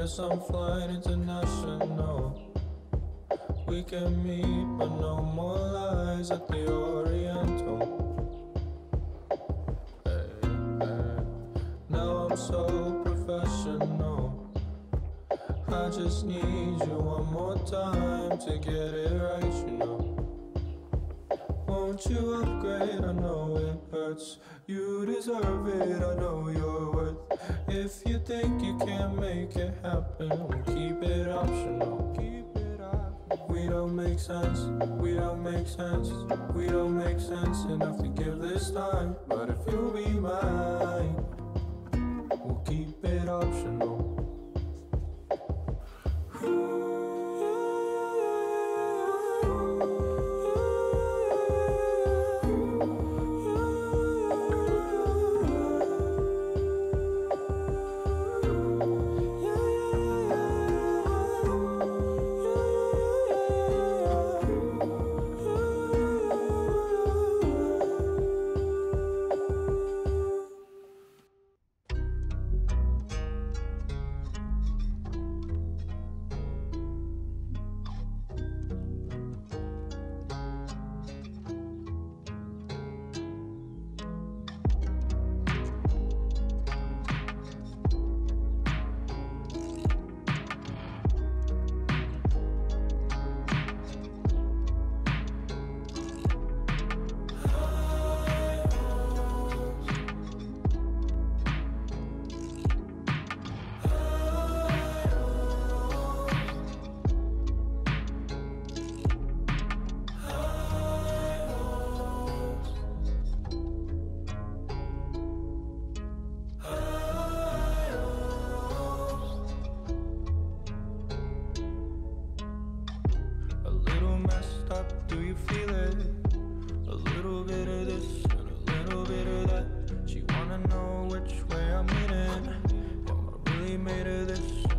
Yes, I'm flying international. We can meet, but no more lies at the Oriental. Hey, hey. Now I'm so professional. I just need you one more time to get it right, you know. Won't you upgrade? I know it hurts. You deserve it, I know your worth. If you think you can't make it happen, we'll keep it optional. Keep it optional. We don't make sense, we don't make sense, we don't make sense enough to give this time. But if you'll be mine, we'll keep it optional. Do you feel it? A little bit of this and a little bit of that. She wanna know which way I'm leaning. Am I really made of this?